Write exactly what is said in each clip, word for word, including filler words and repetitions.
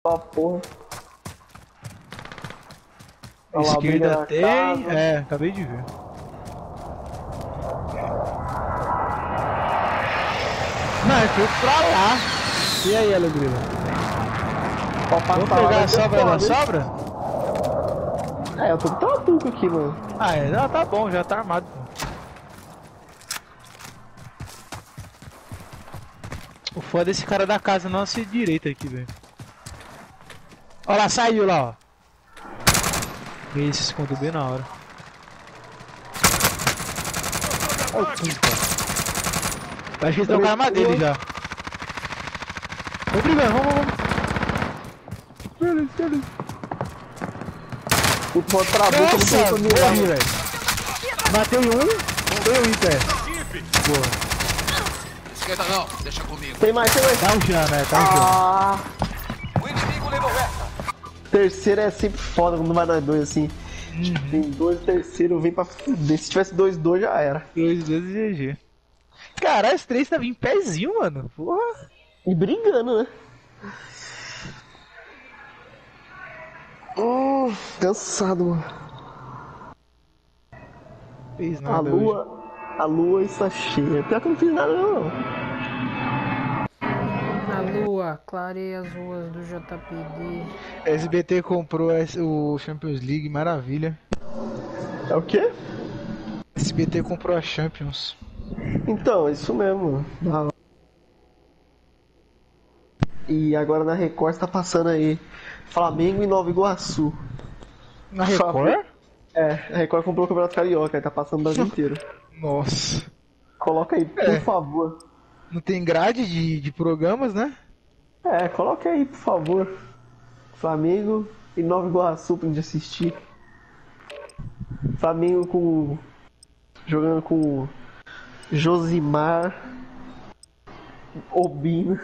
Ó, porra. Olha lá, Esquerda briga tem. na casa. É, acabei de ver. Não, eu fui pra lá. E aí, Alegrila? Pode passar Vamos lá, pegar vai a ser sobra da foda, hein? sobra? É, eu tô com trabuco aqui, mano. Ah, é, não, tá bom, já tá armado. Pô. O foda é esse cara da casa nossa direita aqui, velho. Olha lá, saiu lá, ó. E se escondeu bem na hora. Olha o Kim, cara. Acho que eles trocaram a arma dele já. Vamos brigando, vamos, vamos. Beleza, beleza. O pô trabuco não tem Nossa, como morri, ir, velho. Matei um, deu um em pé. Boa. Esquenta não, deixa comigo. Tem mais, tem mais. Tá um já, né? Tá um já. Ah, O inimigo levou essa. terceiro é sempre foda quando vai nós dois assim. Uhum. Tem dois, terceiro vem pra fuder. Se tivesse dois, dois já era. Dois, dois e G G. Caralho, os três tá vindo em pezinho, mano. Porra. E brigando, né? Hum, cansado, mano. Fez A nada lua, a lua está cheia. Pior que eu não fiz nada, não. A lua clareia as ruas do J P D. S B T comprou o Champions League, maravilha. É o quê? S B T comprou a Champions. Então, isso mesmo. Da- E agora na Record tá passando aí Flamengo e Nova Iguaçu. Na Record? É, a Record comprou o Campeonato Carioca, aí tá passando o Brasil inteiro. Nossa. Coloca aí, por É. favor. Não tem grade de, de programas, né? É, coloca aí, por favor. Flamengo e Nova Iguaçu pra gente assistir. Flamengo com. Jogando com Josimar, Obino,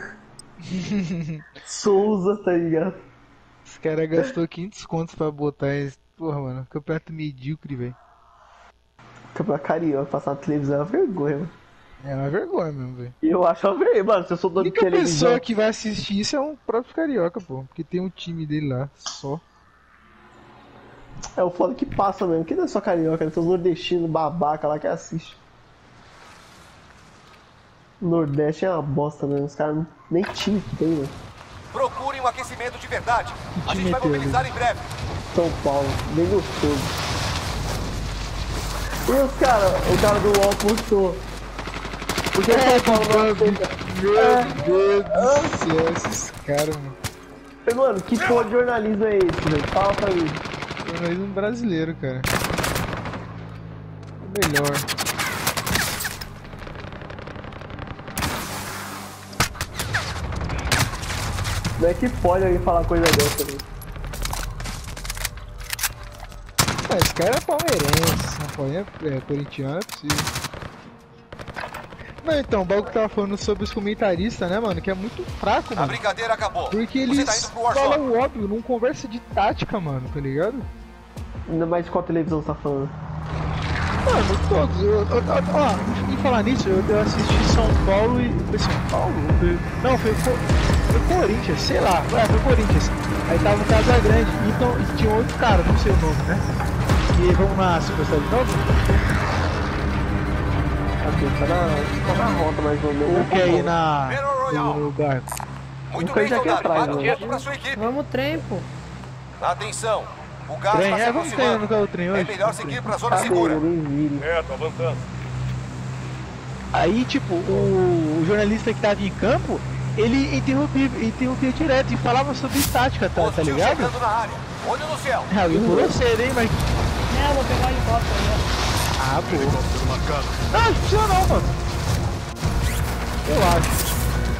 Souza, tá ligado? Os caras gastou quinhentos contos pra botar esse. Porra, mano. Campeonato medíocre, velho. Campeonato Carioca, passar na televisão é uma vergonha, mano. É uma vergonha mesmo, velho. E eu acho uma vergonha, mano. Se eu sou A dono de única televisão. pessoa que vai assistir isso é um próprio Carioca, pô. Porque tem um time dele lá, só. É o foda que passa mesmo. Que não é só carioca, né? Tem os nordestinos babaca lá que assiste. O Nordeste é uma bosta, né? Os caras nem time que tem, né? Procurem um aquecimento de verdade. A time gente vai é teu, mobilizar em breve. São Paulo, bem gostoso. E os caras, o cara do U O L postou. Por que É, São Paulo não aceita? Meu É. Deus do céu, esses caras, mano. E, mano, que porra de jornalismo é esse, velho? Fala pra mim. Jornalismo brasileiro, cara. O melhor. Como é que pode alguém falar coisa dessa, velho? Ah, esse cara é palmeirense, São Paulo é, é corintiano, é possível. Não, então, o bagulho que tava falando sobre os comentaristas, né, mano, que é muito fraco, A mano. brincadeira acabou. Porque Você eles tá indo pro Warzone. falam o óbvio, não conversa de tática, mano, tá ligado? Ainda mais de qual televisão você tá falando? Mano, todos. Eu, eu, eu, ó, em falar nisso, eu, eu assisti São Paulo e. Foi São Paulo? Foi, não, foi, foi, foi Corinthians, sei lá. É, foi Corinthians. Aí tava o Casagrande. Então, e tinha outro cara, não sei o nome, né? E vamos na Superstar de novo? Aqui, tá na, tá na rota mais ou menos. Ou quer ir na. Battle Royale. no barco? Muito Nunca bem, já aqui soldado. atrás, Para o né? tempo pra sua equipe. Vamos trem, pô. Atenção. O gás Trem? está se É, vamos ter, eu aproximando. não quero o trem hoje. É melhor seguir pra zona Cadê segura. ele? Eu nem vi. É, tô avançando. Aí, tipo, o, o jornalista que tava em campo, ele interrompia, interrompia direto e falava sobre tática, tá, tá Hostil ligado? chegando na área. Olho no céu. Ah, eu por você, hein, mas. É, eu vou pegar o helicóptero ali, Ah, pô. Helicóptero marcado. Não, não precisa não, mano. Eu acho.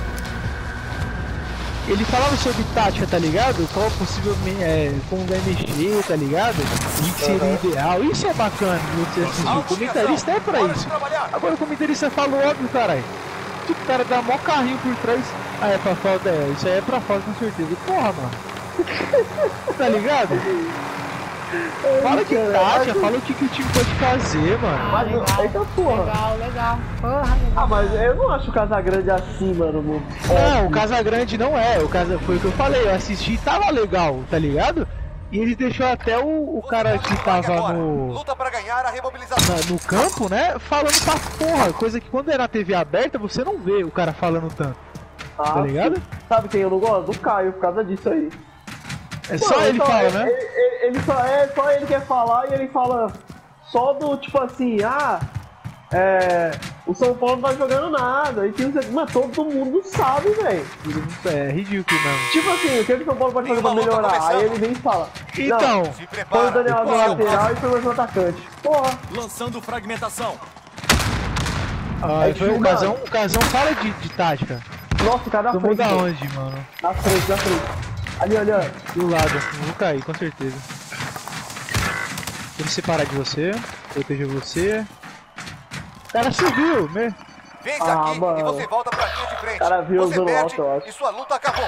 Ele falava sobre tática, tá ligado? Qual possivelmente é, como vai mexer, tá ligado? E que seria Uhum. ideal. Isso é bacana de você assistir. O comentarista é pra Hora de isso. trabalhar. Agora o comentarista fala óbvio, caralho. Tipo, o cara dá mó carrinho por trás. Ah, é pra falta, é. Isso aí é pra falta com certeza. Porra, mano. Tá ligado? Fala de Cara, tática, mas- fala o que, que o time pode fazer, mano. Ah, Mas, legal, eita porra. legal, legal. Porra, legal. Ah, mas eu não acho o Casagrande assim, mano. no- Não, óbvio. o Casagrande não é. O Casa... Foi o que eu falei, eu assisti e tava legal, tá ligado? E ele deixou até o, o cara que tava no, Luta para ganhar a remobilização. na- no campo, né? Falando pra porra. Coisa que quando é na T V aberta você não vê o cara falando tanto. Ah, Tá ligado? Sabe quem eu não gosto? Do Caio, por causa disso aí. É só Mano, ele só- fala, ele, né? Ele, ele- ele só, é só ele quer falar e ele fala só do tipo assim, ah, é, o São Paulo não tá jogando nada. E que, mas todo mundo sabe, velho. É ridículo mesmo. Tipo assim, o que o São Paulo pode Tem fazer pra uma luta melhorar? começando. Aí ele vem e fala, Então, não, Se põe o prepara. Daniel no Qual é o lateral próximo? e põe mais no atacante. Porra, Lançando fragmentação. ah, é foi o que, Casão, mano, o Casão fala de, de tática. nossa, o cara na Tomou frente. da velho. onde, mano? Na frente, na frente. Ali, ali, ó. Do lado, eu vou cair, com certeza. Vou me separar de você, proteger você. O cara subiu, né? Vence Ah, aqui mano. e você volta pra linha de frente. Cara, viu você usando perde alto, eu acho. e sua luta acabou.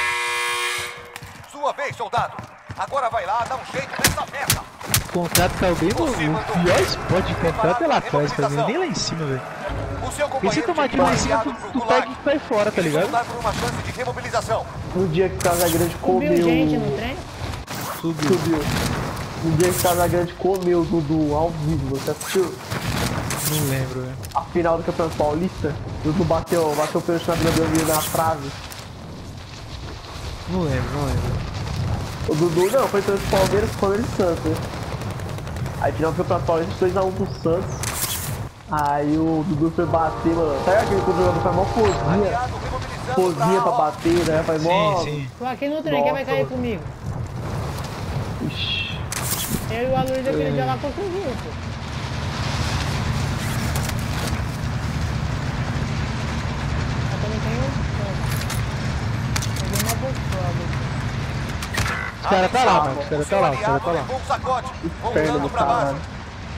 Sua vez, soldado. Agora vai lá, dá um jeito nessa merda. O contrato caiu bem no, no pior spot de contrato é lá atrás pra mim, nem lá em cima, velho. O seu E se companheiro tomar tinha aquilo lá em cima, enviado tu, pro tu gulag. pega e cai fora, tá Eles vão ligado? lutar por uma chance de remobilização. No dia que o Casagrande comeu. Subiu gente no trem? Subiu. Subiu. No dia que o Casagrande comeu o Dudu ao vivo, você assistiu? Não lembro, velho. A final do Campeonato Paulista? O Dudu bateu, bateu o pênalti na Vila Belmiro na trave. Não lembro, não lembro. O Dudu não, foi tanto Palmeiras, Palmeiras e Santos. Né? Aí final do Campeonato Paulista, dois a um pro Santos. Aí o Dudu foi bater, mano. Sabe aquele que o jogador faz mó posinha? Aliado remobilizando Posinha pra ala. bater, né? Faz mó. Sim, sim. Tô aqui no trem, quem vai Nossa, cair mano. comigo? Ixi. Eu e o Aloysio daquele dia lá conseguiu, pô. Eu também tenho. Peguei uma bolsada. Os caras tá lá, Atenção, mano. Os caras o tá seu lá, os caras aliado tá lá. levou um sacode, Perna voltando do pra base. caralho.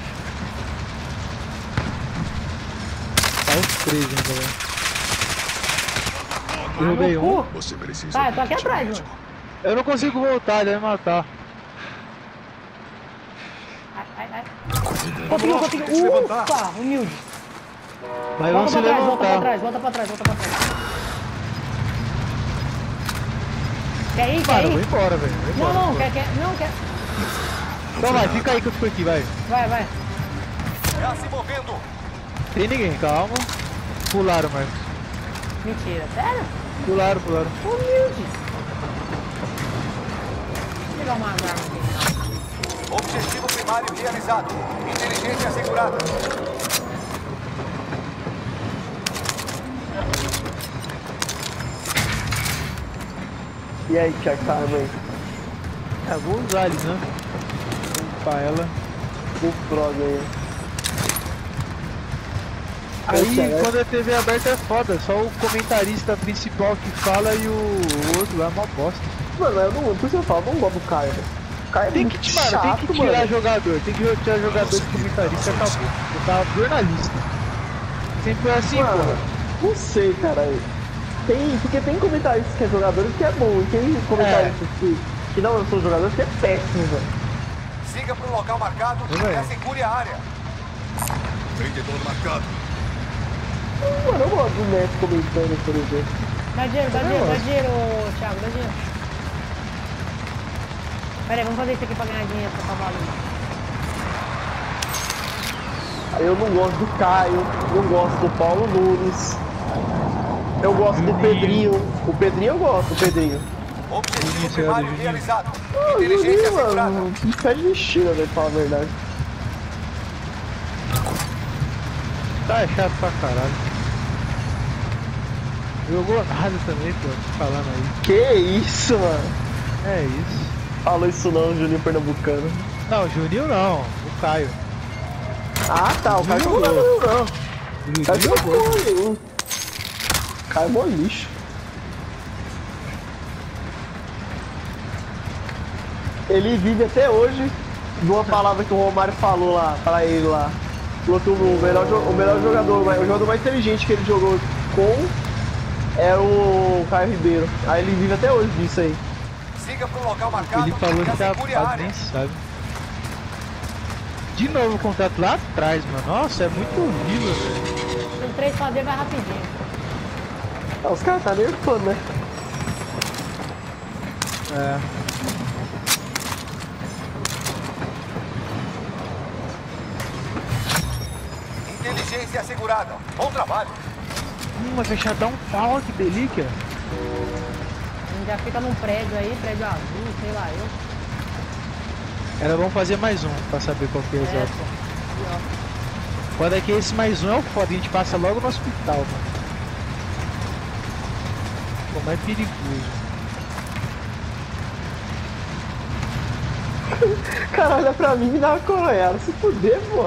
Tá os três ainda, velho. Derrubei um. Você precisa. Tá, eu tô aqui atrás, mano. Eu não consigo voltar, ele vai me matar. Ai, ai, ai. Conseguiu, conseguiu. Ufa, humilde. Mas vão Volta se pra trás, volta pra levantar. trás, volta pra trás, volta pra trás. Quer ir, quer Mano, eu vou ir? embora, velho. Vou embora, Não, não, vou embora. quer, quer. Não, quer. Então vai, fica aí que eu fico aqui, vai. Vai, vai. Já se movendo. Tem ninguém, calma. Pularam, Marcos. Mentira, sério? Pularam, pularam. Humilde. Vou pegar uma arma aqui. Objetivo primário realizado. Inteligência assegurada. E aí, Thiago, tá arma aí? É, vou usar eles, né? Vou upar ela. O droga aí. Aí, Thiago, é- quando a T V aberta é foda, só o comentarista principal que fala e o, o outro lá é mó bosta. Mano, eu não, por isso eu falo, eu não gosto do Caio, velho. O Caio é Tem muito que, mano, chato, tem que tirar mano. jogador, tem que tirar jogador de comentarista e acabou. Botar jornalista. Sempre foi assim, Mano, pô. não sei, cara. Tem, porque tem comentaristas que é jogadores que é bom, e tem comentaristas que, que não são jogadores que é péssimo, velho. Siga para o local marcado Ô, velho. e assegure a área. Vendedor marcado. Mano, eu gosto do Messi comentando, por exemplo. Dá dinheiro, dá dinheiro, dá dinheiro, ô, Thiago, dá dinheiro. Pera aí, vamos fazer isso aqui pra ganhar dinheiro pra cavalo. Aí eu não gosto do Caio, não gosto do Paulo Nunes. Eu gosto do Pedrinho. O Pedrinho eu gosto, o Pedrinho. Objetivo Juninho, primário Juninho. realizado. Ah, o Inteligência Juninho, assegurada. mano, que pede lixeira, velho, pra falar a verdade. Tá, é chato pra caralho. Jogou nada também, pô, falando aí. Que isso, mano. É isso. Falou isso não, Juninho Pernambucano. Não, o Juninho não, o Caio. Ah, tá, o Caio não Juninho. jogou não. O O Caio Juninho jogou nenhum. Caio é mó lixo. Ele vive até hoje de uma palavra que o Romário falou lá, pra ele lá. Falou que o melhor, jo- o melhor jogador, o jogador mais inteligente que ele jogou com era o Caio Ribeiro. Aí ele vive até hoje disso aí. Siga para o local marcado Ele falou e que a assegure a Pad área. nem sabe. de novo o contato lá atrás, mano. Nossa, é muito horrível, velho. No três fazer vai rapidinho. Ah, os caras tá nerfando, né? É. Inteligência assegurada. Bom trabalho. Hum, mas deixar dar um pau, que delícia. A gente já fica num prédio aí, prédio azul, sei lá eu. Era bom fazer mais um, pra saber qual que é É, exato. pô. E, ó. Quando é que esse mais um é o foda, a gente passa logo no hospital, mano. Como é perigoso. Cara, olha pra mim e dá uma coronhada. Se fuder, pô.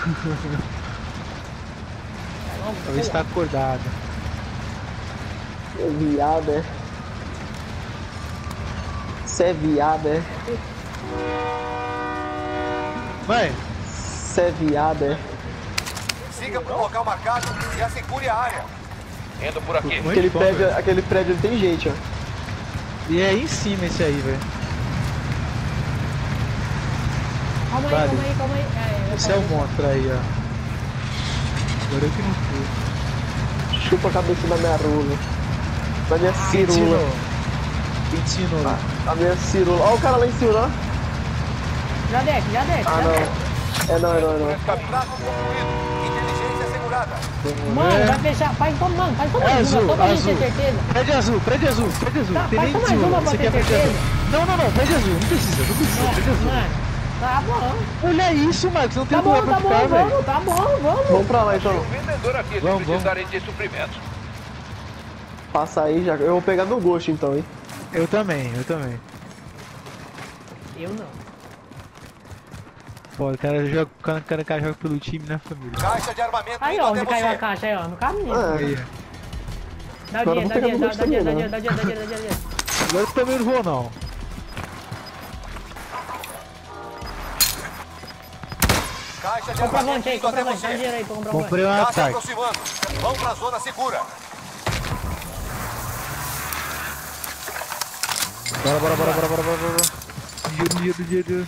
Talvez tá acordado. É viado, é. Cê é viado, é. Vai! Cê é viado, é. Siga pro local marcado e assegure a área. Indo por aqui. Muito Aquele bom, prédio, velho. aquele prédio tem gente, ó. E é aí em cima esse aí, velho. Calma aí, Vale. calma aí, calma aí. É, eu Esse é o falo. monstro aí, ó. Agora eu que não fui. Chupa a cabeça da minha rola. Da minha Quem cirula. ensinou? Quem ensinou? Ah, a minha cirula. Ó o cara lá em cima, ó. Já desce, já desce, Ah, já desce. não. É não, é não, é não. Contrato concluído. Inteligência assegurada. Mano, vai fechar. Faz só, mano, faz só É mais uma, azul, só pra gente ter azul. certeza. Prédio azul, prédio azul, prédio azul. Tá, Tem nem faz só mais azul. uma pra Você ter quer prédio certeza. azul? Não, não, não, prédio azul. Não precisa, não precisa, prédio azul. Mano, tá bom. Olha isso, Marcos, não tem Tá lugar bom, pra tá bom, ficar, velho. vamos, tá bom, vamos. Vamos pra lá então. Um vendedor aqui se Vamos, precisarem de suprimentos. Passa aí já. Eu vou pegar no gosto então, hein. Eu também, eu também. Eu não. Pô, o cara joga, o cara, o cara, o cara joga pelo time, né, família? Caixa de armamento Aí, indo ó, até onde caiu a você. caixa aí, ó, no caminho. Ah, Aí, Dá o agora dinheiro, eu dá vou dinheiro, pegar dá no dá dinheiro, dá gosto dinheiro, dá dinheiro, dá dinheiro, dá dinheiro. agora eu também não vou, não. Caixa de Compra armamento avante aí, indo até compra avante, dá você. dinheiro aí pra comprar Comprei avante. um Tá se ataque. aproximando. Vão pra zona segura. Bora, bora, bora, bora, bora, bora, bora. Dinheiro, dinheiro, dinheiro.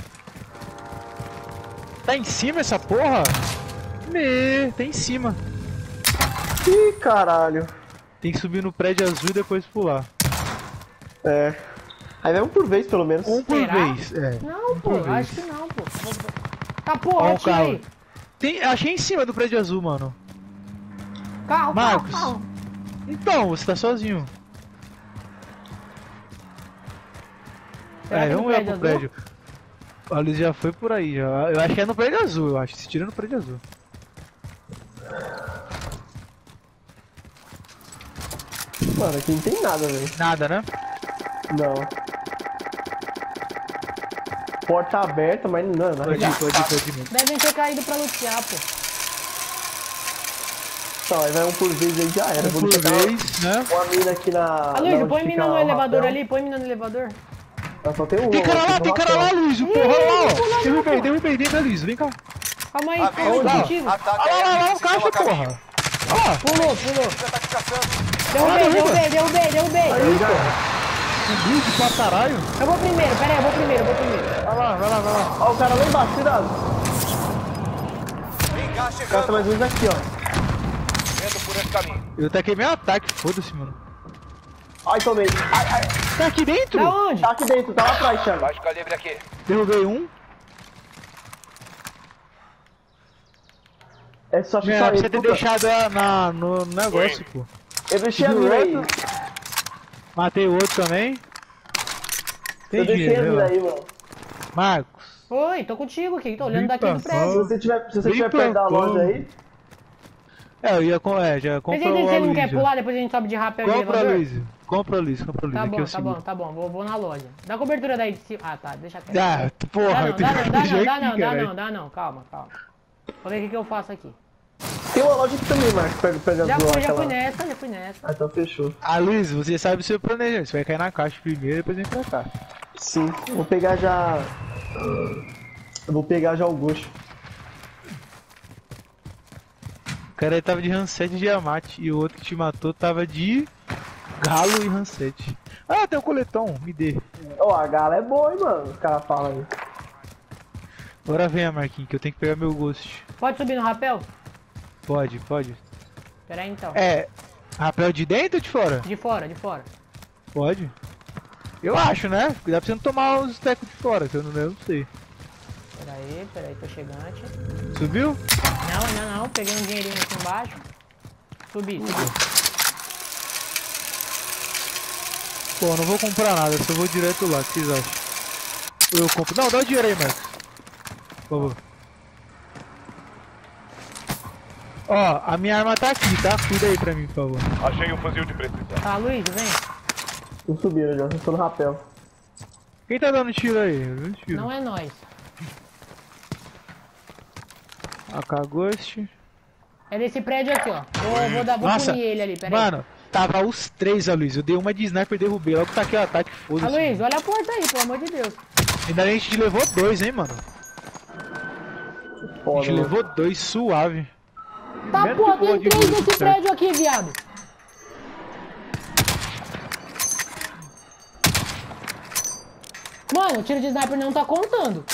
Tá em cima essa porra? Me, tá em cima. Ih, caralho. Tem que subir no prédio azul e depois pular. É. Aí vai um por vez, pelo menos. Um por Será? vez, é. Não, pô, por vez. acho que não, pô. Tá, pô, Ó o atira carro. aí. Tem, achei em cima do prédio azul, mano. Carro, Marcos. carro, carro. Então, você tá sozinho. Será É, que no vamos lá pro azul? prédio. A Luiz já foi por aí, já. Eu acho que é no prédio azul, eu acho. Se tira no prédio azul. Mano, aqui não tem nada, velho. Nada, né? Não. Porta aberta, mas não, não. Pode ir, pode ir, pode ir. Devem ter caído pra lutear, pô. Então, aí vai um por vez aí já era. Um Vou por pegar vez, né? uma mina aqui na. Ah, na Luiz, onde põe fica mina no o elevador rapel. ali, põe mina no elevador. Ah, só tem um. Tem cara lá, tem cara lá, Luiz. O porra lá, ó. pula, Derrubei, pô. derrubei, vem cá, Luiz. Vem cá. Calma aí, Aviso. calma Lá, aí, contigo. Ataque Olha lá, aéreo lá, de o caixa, precisão a caminho. porra. Ó, Pulou, pulou. Já tá te caçando. Derrubei, derruba. derrubei, derrubei, derrubei. Aí, já. subiu de pra caralho. Eu vou primeiro, pera aí, eu vou primeiro, eu vou primeiro. Vai lá, vai lá, vai lá. Ó, o cara lá embaixo, cuidado. Vem cá O cara tá chegando. mais ou menos aqui, ó. Indo por esse caminho. Eu taquei meu ataque, foda-se, mano. Ai, tomei. Ai, ai. Tá aqui dentro? Da onde? Tá aqui dentro, tá lá atrás, Thiago. Baixo calibre aqui. Derrubei um. É só Meu, chutar você ele. ter puta. deixado ela na, no negócio, pô. Eu deixei a mina aí. Matei o outro também. Tem Eu deixei a dinheiro, mina né? aí, mano. Marcos. Oi, tô contigo aqui, tô olhando Vem daqui do pra prédio. Se você tiver, se você Vem tiver perto da pra cá. loja aí, É, eu ia com. É, já Mas comprou ele, o você não quer Luiz. pular, depois a gente sobe de rapel de Compra, elevador? Luiz. Compra, Luiz. Compra, Luiz. Tá Aqui é bom, o tá bom, segundo. tá bom, vou, vou na loja. Dá cobertura daí de cima. Ah, tá, deixa quieto. Ah, tu- porra, Dá não, tu dá não, dá não, já dá aqui, não, dá caralho. não, dá não, calma, calma. Vou ver o que, que eu faço aqui. tem uma loja aqui também, Marcos. Pega, pega Já as fui, duas, já fui aquela- nessa, já fui nessa. Ah, então fechou. Ah, Luiz, você sabe o seu planejamento. Você vai cair na caixa primeiro e depois vem pra cá. Sim, vou pegar já. Eu vou pegar já o gosto. O cara aí tava de Hanset e Diamante. E o outro que te matou tava de Galo e Hanset. Ah, tem um coletom, me dê. Ó, a gala é boa, hein, mano. Os caras falam aí. Agora venha, Marquinhos, que eu tenho que pegar meu ghost. Pode subir no rapel? Pode, pode. Pera aí então. É, rapel de dentro ou de fora? De fora, de fora. Pode. Eu acho, né? Dá pra você não tomar os tecos de fora, que eu não, eu não sei. Pera aí, pera aí, tô chegante. Subiu? Não, ainda não. Peguei um dinheirinho aqui embaixo. Subi, subi. Pô, não vou comprar nada, só vou direto lá, o que vocês acham? Ou eu compro? Não, dá o dinheiro aí, Marcos. Por favor. Ó, a minha arma tá aqui, tá? Cuida aí pra mim, por favor. Achei um fuzil de precisão. Tá, Luiz, vem. Tô subindo já, tô no rapel. Quem tá dando tiro aí? Eu vi tiro. Não é nós. A K Ghost. É desse prédio aqui, ó. Vou, vou, dar, vou Nossa, punir ele ali, pera aí. mano, tava os três, a Luiz. Eu dei uma de sniper e derrubei. Logo tá aqui o ataque, Ah, foda-se. Luiz, olha a porta aí, pelo amor de Deus. Ainda a gente levou dois, hein, mano. A Foda, gente mano. levou dois, suave. Tá, Menos pô, que boa tem de três luz, nesse certo. prédio aqui, viado. Mano, o tiro de sniper não tá contando.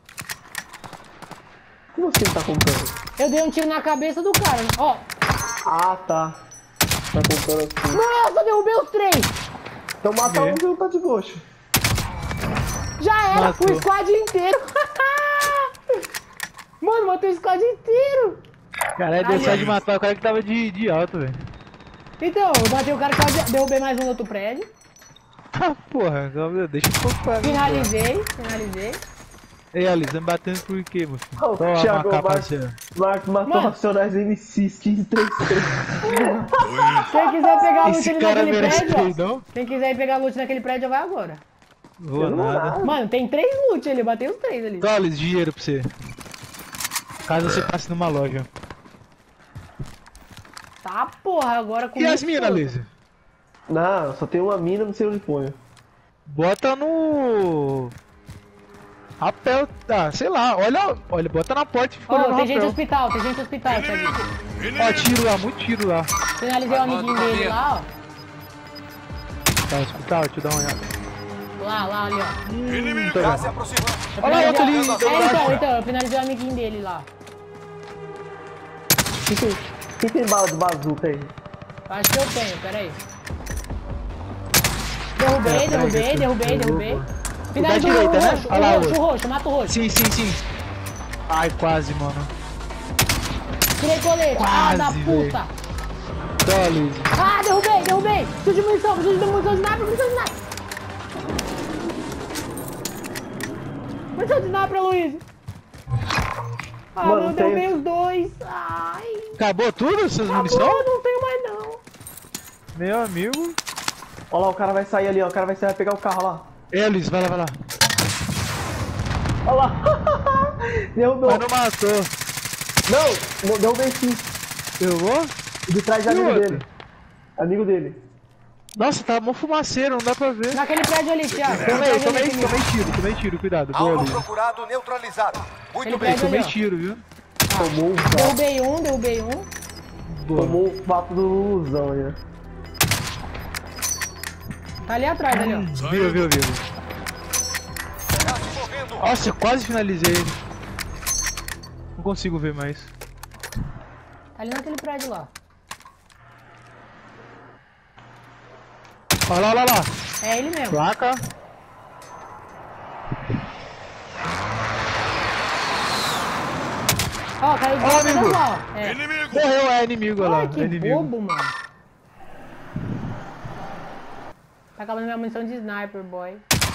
Como assim tá contando? Eu dei um tiro na cabeça do cara, ó. Ah, tá. Tá contando assim. Nossa, derrubei os três. Então mata É. um que não tá de gosto. Já era, Matou. o squad inteiro. Mano, matei o squad inteiro. Caralho, deu só de matar o cara que tava de, de alto, velho. Então, eu bati o cara que tava- derrubei mais um no outro prédio. Ah, porra, deixa um pouco pra mim. Finalizei, finalizei. Ei, Alice, tá me batendo por quê, meu filho? Oh, Toma, Thiago, capaceira. Marcos matou Mano. Racionais M Cs quinze três três. Quem quiser pegar a loot Esse ali cara naquele merece prédio, ó. perdão? Quem quiser ir pegar a loot naquele prédio, vai agora. Vou Eu não vou nada. nada. Mano, tem três loot ali, eu batei os três ali. Então, Alice, dinheiro pra você. Caso você passe numa loja. Tá, porra, agora com E as minas, Alice? Não, só tem uma mina, não sei onde põe. Bota no... Rapel, ah, sei lá, olha, olha, bota na porta e fica Ó, olhando tem o gente no rapel. hospital, tem gente no hospital, Thiaguinho. Ó, tiro lá, muito tiro lá. Finalizei o amiguinho dele lá, Tá, hospital, deixa eu dar uma olhada. ó. Lá, lá, ali, ó. Hum, tô Gás vendo. se aproximando. Eu Olha lá, outro ali, finalizei- do É, então, baixo. então, eu finalizei o amiguinho dele lá. Quem tem, quem tem bala de bazuca aí? Acho que eu tenho, peraí. Derrubei, É, peraí, derrubei, deixa eu- derrubei, eu vou- derrubei. Da Finalizou o direita, né? roxo, Olha lá, o roxo, outro. o roxo, mata o roxo. Sim, sim, sim. Ai, quase, mano. Tirei colete, ah, da Quase, velho. puta. Então, Alice. Ah, derrubei, derrubei. Preciso de munição, preciso de munição de sniper, munição de sniper. Munição de sniper, Luiz. Ah, Mano, eu tem- derrubei os dois. Ai, Acabou tudo, essas acabou, munições? eu não tenho mais não. Meu amigo. Olha lá, o cara vai sair ali, ó. O cara vai sair, vai pegar o carro lá. Ei, Alice, vai lá, vai lá. Olha lá. Derrubou. Mas não matou. Não, derrubei sim. Eu vou? De trás de E amigo outro? dele. Amigo dele. Nossa, tá mó fumaceiro, não dá pra ver. Naquele prédio ali, Thiago. Naquele Tomei, prédio ali, tomei, comigo. tomei tiro, tomei tiro, cuidado. Boa, Alvo Alice. procurado neutralizado. Muito Ele bem. pega- Tomei ali, ó. tiro, viu? Tomou um papo. Derrubei um, derrubei um. Boa. Tomou o papo do Luluzão aí, ó. Tá ali atrás, ali, ó. Viu, viu, viu. Gás se movendo. Nossa, eu quase finalizei ele. Não consigo ver mais. Tá ali naquele prédio lá. Olha lá, olha lá. É ele mesmo. Placa. Ó, caiu de Ó, volta amigo. lá, ó. É. Inimigo! Morreu, é inimigo, olha lá. Ai, que É inimigo. bobo, mano. Tá acabando minha munição de sniper, boy.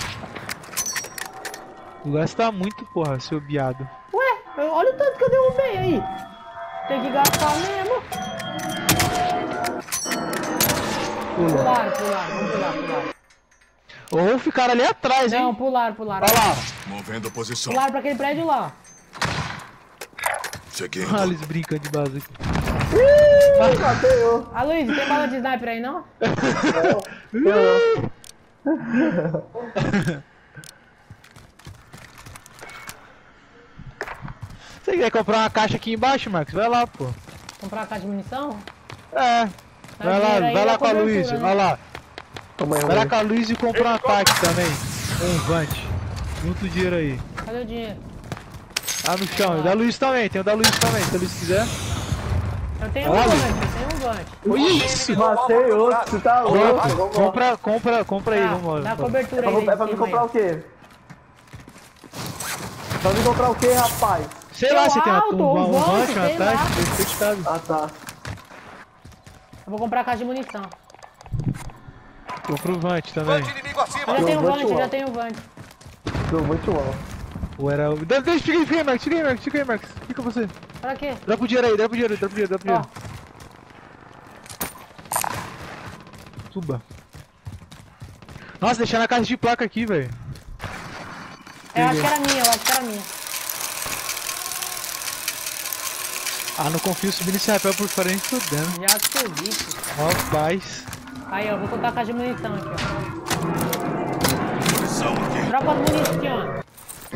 O gasta muito, porra, seu biado. Ué, eu- olha o tanto que eu derrubei aí. Tem que gastar mesmo. Pula. Pularam, pularam, vamos pular, pular. Ou ficaram ali atrás, hein? Não, pularam, pularam. Olha lá. Movendo a posição. Pularam pra aquele prédio lá. Seguindo. Olha eles brincando de base aqui. Ih, matei eu. Ah, Luiz, tem bala de sniper aí, não? Eu Você quer comprar uma caixa aqui embaixo, Marcos? Vai lá, pô. Comprar uma caixa de munição? É. Vai lá, dinheiro aí vai lá é com a cobertura, Luísa, né? vai lá. Toma aí, Vai lá Rui. com a Luísa e compra um ataque também. Um Vante. Junto o dinheiro aí. Cadê o dinheiro? Ah, no chão. O da Luiz também, tem o da Luiz também, se a Luiz quiser. Eu tenho um Olha. gante, eu tenho um gante. Olha isso! Matei outro, você tá louco. Compra, Vamos lá. compra, compra, compra aí, Tá, vamos dá lá. cobertura É aí. pra, é pra em me cima comprar aí. o quê? Pra me comprar o quê, rapaz? Sei lá, Tem você tem uma alto, tumba, um um vante, vante, uma sei lá. taxa, perfeitado. Ah, tá. Eu vou comprar caixa de munição. Compra o vante também. Vante inimigo acima. Eu já tenho vou vante, te eu já lá. tenho vante. Deu muito mal. Ou era o... Deixa, deixa, fica aí, fica aí, Marcos, fica aí, Marcos, fica aí, Marcos. Fica você. Pra quê? Dropa o dinheiro aí, dropa o dinheiro, dropa o dinheiro, dropa o Ó, dinheiro. Suba. Nossa, deixar na caixa de placa aqui, velho. eu acho que era minha, eu acho que era minha. Ah, não confio subir nesse rapel por fora nem fudendo. Já subi, pô. Rapaz. Aí, ó, vou colocar a caixa de munição aqui, ó. Munição aqui. Dropa as munição, ó.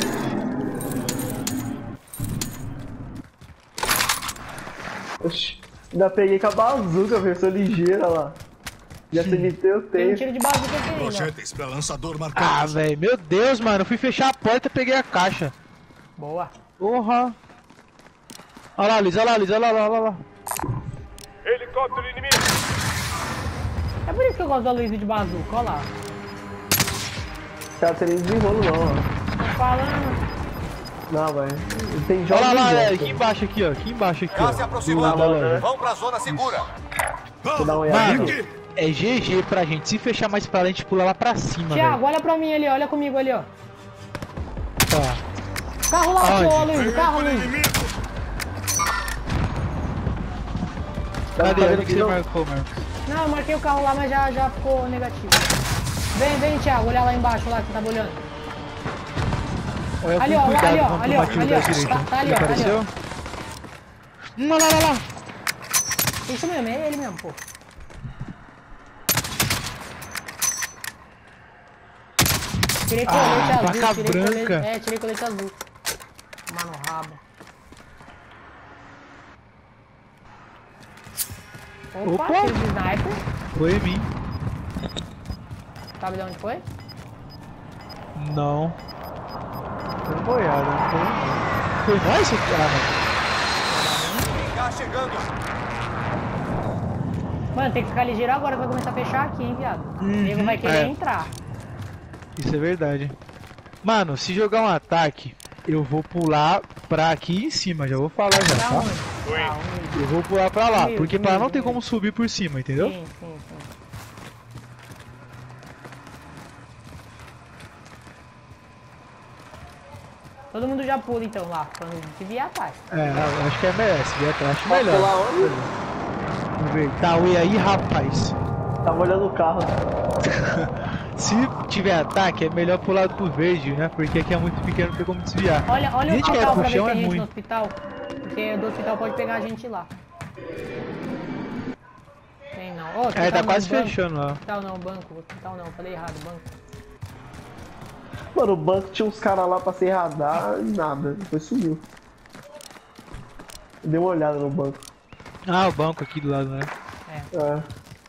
Oxi, ainda peguei com a bazuca, versão ligeira lá. Já se meteu, eu Tem um tenho. tiro de bazuca aqui ainda, ó. Projéteis para lançador Ah, marcado. velho, meu Deus, mano. Eu fui fechar a porta e peguei a caixa. Boa. Porra. Olha lá, Liz, olha lá, Liz, olha lá, olha lá, olha lá. Helicóptero inimigo. É por isso que eu gosto da Luiz de bazuca, ó lá. Cara, não tem nem desenrolo não, ó. Tô falando. Não, velho. Tem Olha jogos lá, lá, de é, jogo. aqui embaixo, aqui, ó. Aqui embaixo, aqui, ó. Gás se Do aproximando. lado da loja. Vão pra zona segura. Vou dar uma Vamos. olhada. Mano, Aqui. é G G pra gente. Se fechar mais pra lá, a gente pula lá pra cima, Thiago, velho. olha pra mim ali, olha comigo ali, ó. Tá. Carro lá, Aonde? pô, Luiz, carro, Veículo Luiz. inimigo. Cadê? Tá Onde que você vendo? marcou, Marcos? Não, eu marquei o carro lá, mas já, já ficou negativo. Vem, vem, Thiago, olha lá embaixo, lá que você tava olhando. Olha Ali, com ó, cuidado, ali, ó, vamos ali, pro ó, batido ali, da ó. direita. Tá- tá ali, Ele ó, ali, ó. apareceu? Hum, Lá, lá, lá, lá. Isso mesmo, é ele mesmo, pô. Tirei colete Ah, azul, placa tirei branca. colete. É, tirei colete azul. Mano, rabo. Opa, Opa. tiro de sniper. Foi em mim. Sabe de onde foi? Não. Foi boiada, não foi? Foi nós, cara? Gás chegando. Mano, tem que ficar ligeiro agora que vai começar a fechar aqui, hein, viado. O nego vai querer é. entrar. Isso é verdade. Mano, se jogar um ataque, eu vou pular pra aqui em cima, já vou falar já, Pra tá? onde? Pra onde? Eu vou pular pra lá, Humilde, porque pra lá não humilde, tem como humilde. subir por cima, entendeu? Sim, sim, sim. Todo mundo já pula então lá, quando se vier atrás. É, eu acho que é melhor, se vier atrás, acho Posso pular melhor. onde? Vamos ver, tá oi aí, rapaz. Tava olhando o carro. Se tiver ataque, é melhor pular pro verde, né? Porque aqui é muito pequeno, não tem como desviar. Olha, olha o Gente, que é hospital pro pra ver se chão tem é gente ruim. no hospital. Porque do hospital pode pegar a gente lá. Tem não. Ô, É, hospital tá não, quase banco. fechando lá. Hospital não, banco. Hospital não, falei errado, banco. Mano, o banco tinha uns caras lá pra ser radar e nada. Depois sumiu. Dei uma olhada no banco. Ah, o banco aqui do lado, né? É.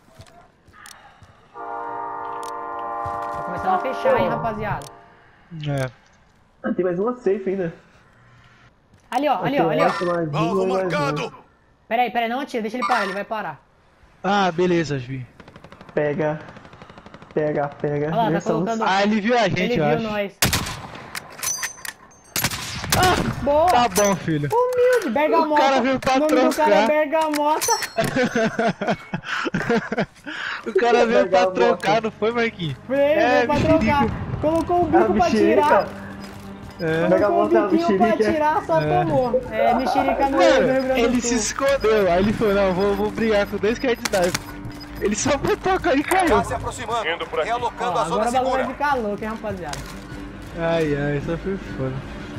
Tá começando a fechar, hein, rapaziada. É. Ah, tem mais uma safe ainda. Ali, ó, ali, ó, ali, ó. Alvo marcado. Pera aí, pera aí, não atira, deixa ele parar, ele vai parar. Ah, beleza, Vi. Pega. Pega, pega. Olha lá, tá Versão- colocando. Ah, ele viu a gente, Ele eu viu acho. nós. Boa! Tá bom, filho. Humilde, bergamota. O cara veio pra O nome do cara é trocar. bergamota. O cara veio pra Legal, trocar, não foi, Marquinhos? Veio, É, veio pra trocar. mexerica. Colocou o Ah, bico pra tirar. mexerica. É. Bergamota é Colocou uma o biquinho pra mexerica. tirar, só tomou. É, mexerica no, no Rio Mano, Grande ele do se Sul. escondeu, aí ele falou, não, vou, vou brigar com dois caras de sniper. Ele só foi tocar e caiu. Gás se aproximando. Indo por aqui. Realocando Ó, a zona agora o bagulho vai segura. ficar louco, hein, rapaziada. Ai, ai, só foi foda.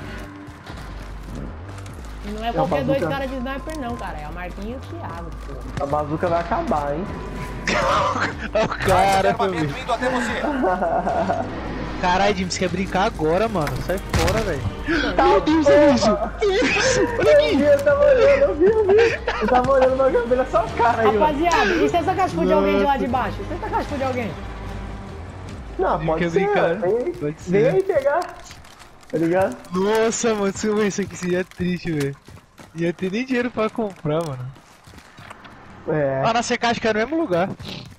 E não é a qualquer dois bazuca. caras de sniper não, cara. É o Marquinhos e o Thiago, pô. A bazuca vai acabar, hein? Olha o cara, Armamento família. indo até você. Caralho, Jim, você quer brincar agora, mano? Sai fora, velho. Tá, Meu Deus, olha isso. Que isso? Olha Eu aqui. vi, eu tava olhando, eu vi, eu vi. Eu tava olhando na câmera, só o cara aí, mano. Rapaziada, e se essa caixa for de alguém de lá de Nossa. baixo? Se essa caixa for de alguém? Não, pode Quer ser. brincar? Vem, Pode ser. vem aí pegar. Tá ligado? Nossa, mano, isso aqui seria triste, velho. Ia ter nem dinheiro pra comprar, mano. É. Ah, na secagem que é no mesmo lugar.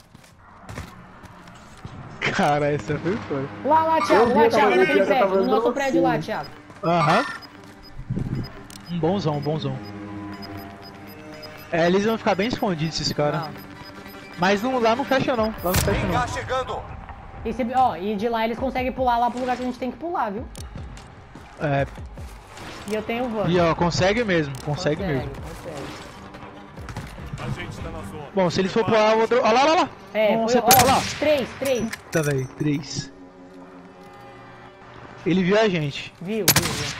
Cara, essa foi foda. Lá, lá, Thiago, Eu vi, lá, eu tava Thiago, vendo, naquele eu tava prédio, no vendo nosso você. prédio lá, Thiago. Aham. Um bonzão, um bonzão. É, eles vão ficar bem escondidos, esses caras. Não. Mas não, lá não fecha não, lá não fecha não. Gás chegando. E, se, ó, e de lá eles conseguem pular lá pro lugar que a gente tem que pular, viu? É, E eu tenho van. e ó, consegue mesmo, consegue, mesmo. Consegue. A gente está na zona. Bom, se eles for pular, eu vou... Olha lá, olha lá! É, Nossa, foi, olha lá! ó, três, três. Tá, velho, três. Ele viu a gente. Viu, viu, viu.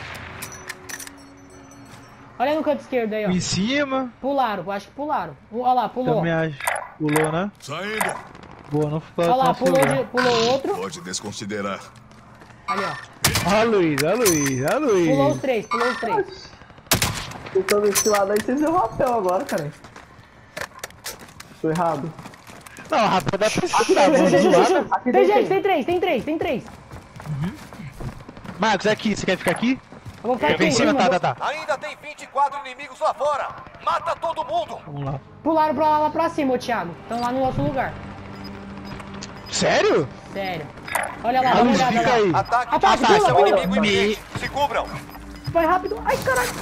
Olha no canto esquerdo aí, ó. Em cima, Pularam, eu acho que pularam. Olha lá, pulou. também acho. Pulou, né? Saindo. Boa, não ficou. Olha lá, pulou, de, pulou outro. Pode desconsiderar. Ali, ó. Olha Luiz, olha Luiz, olha Luiz. Pulou os três, pulou os três. Então desse lado aí vocês deu rapel agora, cara. Tô errado. Não, rapaz, dá pra escutar, vamos zoar. Aqui Tem tem gente, quem? tem três, tem três, tem três. Marcos, aqui, você quer ficar aqui? Eu vou ficar aqui Vem em cima, tá, vou- tá, tá. Ainda tem vinte e quatro inimigos lá fora. Mata todo mundo. Vamos lá. Pularam pra lá, lá pra cima, ô Thiago. Estão lá no outro lugar. Sério? Sério. Olha lá, A dá uma luz olhada fica lá. aí. Ataque, Ataque, Ataque pula, é um pula. inimigo iminente. Se cubram. Vai rápido. Ai, caralho.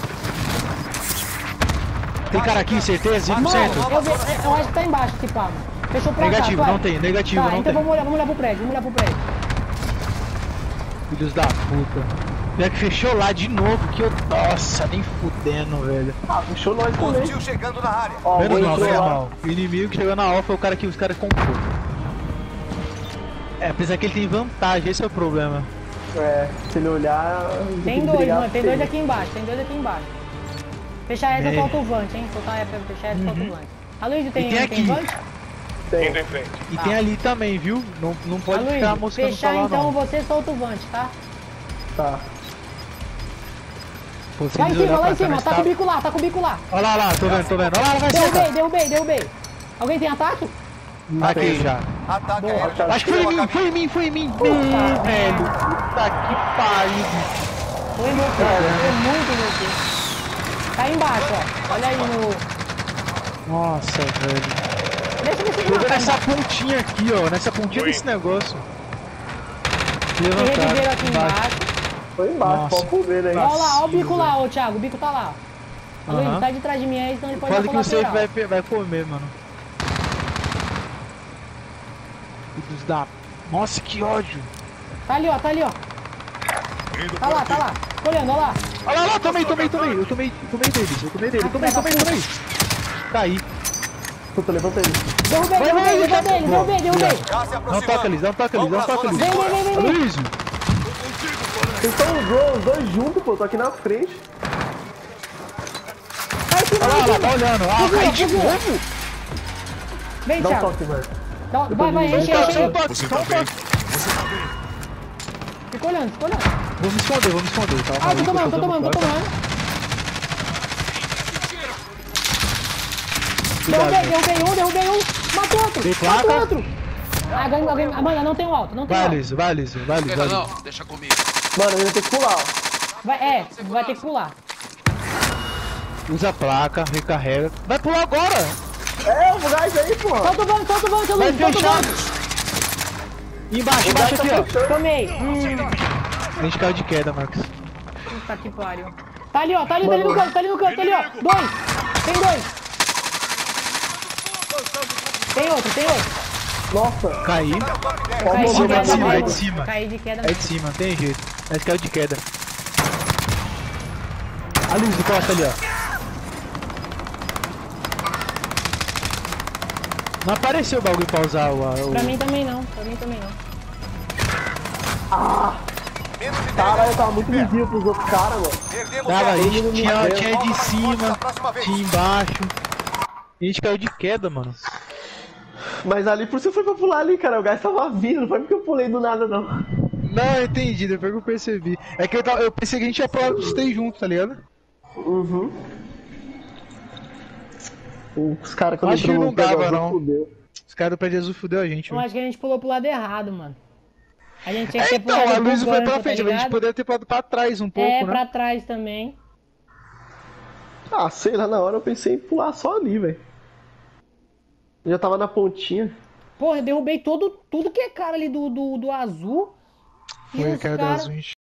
Tem cara aqui, certeza? cem por Mano, cento? eu, ve- eu acho que tá embaixo esse pá, mano. Fechou pra Negativo, cá, vai. não tem, negativo, Tá, não então tem. vamos olhar, vamos olhar pro prédio, vamos olhar pro prédio. Filhos da puta. Pior que fechou lá de novo, que eu... Nossa, nem fudendo, velho. Ah, puxou nós também. Hostil chegando na área. Ó, Menos um mal, entrou menos lá. mal. O inimigo que chegou na alfa é o cara que os caras comprou. É, apesar que ele tem vantagem, esse é o problema. É, se ele olhar... Tem dois, mano, tem dois aqui embaixo, tem dois aqui embaixo. Fechar essa, É. solta o vante, hein? Soltar essa, fechar essa, solta o vante. A Luiz tem, E tem tem aqui. vante? Tem. Indo em frente. E Tá. tem ali também, viu? Não, não pode Aloysio, ficar mostrando fechar pra lá, então não. você solta o vante, tá? Tá. Pô, se Lá em eles cima, olhar lá em pra cá, cima, nós tá tá- com o bico lá, tá com o bico lá. Olha lá, olha lá, tô vendo, tô vendo. Olha lá, ela vai ser. Derrubei, derrubei, derrubei. Alguém tem ataque? Aqui já. Ataque Boa. aéreo. já Acho que foi em chegou a mim, foi em mim, foi em mim. Ih, velho. Puta que pariu. Foi meu filho, foi muito meu filho. Tá aí embaixo, ó. Olha aí no... Nossa, velho. Deixa eu ver se ele Joga mata nessa embaixo. pontinha aqui, ó. Nessa pontinha Foi. desse negócio. Tem reviveiro Levantaram. aqui Embaixo. embaixo. Foi embaixo, Nossa. pode comer aí. Olha lá, olha o bico Vacilo, lá, ô Thiago, o bico tá lá. Ó. Luiz, Aham. sai de trás de mim aí, senão ele pode Fala dar que o safe lateral. vai, vai comer, mano. Filhos da... Nossa, que ódio. Tá ali, ó, tá ali, ó. Indo Tá por lá, aqui. tá lá. Olhando, olha lá. Olha lá, lá, tomei, tomei, tomei. Eu tomei, tomei deles, eu tomei dele. Ah, Tomei, filha da tomei, puta. tomei. Caí. Puta, levanta ele. Derrubei, Vai, vai, derrubei, vai, derrubei ele, boa. derrubei, derrubei. Gás se Dá um aproximando. toque ali, dá um toque ali, dá um Vamos pra toque ali. zona Vem, vem, vem, vem, vem. Aloysio. Vocês estão os dois, os dois juntos, pô. Tô aqui na frente. Vai, cima, Olha lá, vai, lá, tá cima. olhando. Ah, Fugiu, caí de fugiu. novo. Vem, Dá um Thiago. toque, mano. Dá- Vai, vai, enche, Só enche, um enche. toque, Você só tá um bem. toque. Você tá bem. Fica olhando, fica olhando. Vou me esconder, vou me esconder. Calma Ah, aí, tô que eu tomando, tô dando tomando, tô toque. tomando. Cuidado, Derrubei, velho. derrubei um, derrubei um. Matou outro, Tem matou placa? outro. Ah, alguém, alguém, Amanda, não tem um alto, não tem um Vai, alto. Liso, vai, Liso, vai, Liso. Não, vai, não, Liso. deixa comigo. Mano, eu ia ter que pular, ó. Vai, é, vai ter que pular. Usa a placa, recarrega. Vai pular agora! É, o gás aí, pô. Solta o vante, solta o vante, Vai Luiz, solta o fechar! vante. Embaixo, O gás embaixo tá aqui, ó. fechando. Tomei. Hum, A gente caiu de queda, Marcos. puta que pariu. Tá ali, ó, tá ali, tá ali no canto, tá ali no canto, tá ali, ó. Dois. Tem dois. Tem outro, tem outro. Nossa. Caí. Caí de cima, queda de cima, mesmo. é de cima. Caí de queda É de cima, não tem jeito. Mas caiu de queda. A luz do costa ali, ó. Não apareceu o bagulho pra usar o... o... Pra mim também não, pra mim também não. Menos de dez. Caralho, eu tava muito vizinho pros outros caras, mano. Perdemos Tava, a ela. gente tinha, Deus. tinha de cima, tinha embaixo. E a gente caiu de queda, mano. Mas ali por você foi pra pular ali, cara. O gás tava vindo, não foi porque eu pulei do nada, não. Não, eu entendi, depois que eu percebi. É que eu, tava, eu pensei que a gente ia pular os três juntos, tá ligado? Uhum. Os caras quando Acho que entrou não no prédio dava, azul, não. fudeu. Os caras do prédio azul fudeu a gente, Eu velho. acho que a gente pulou pro lado errado, mano. A gente tinha que É, ter então, pulado a pro Luísa foi pra banco, frente, tá a gente ligado? poderia ter pulado pra trás um pouco, É, né? pra trás também. Ah, sei lá, na hora eu pensei em pular só ali, velho. Eu já tava na pontinha. Porra, eu derrubei todo, tudo que é cara ali do, do, do azul. E Foi, os cara, caras. das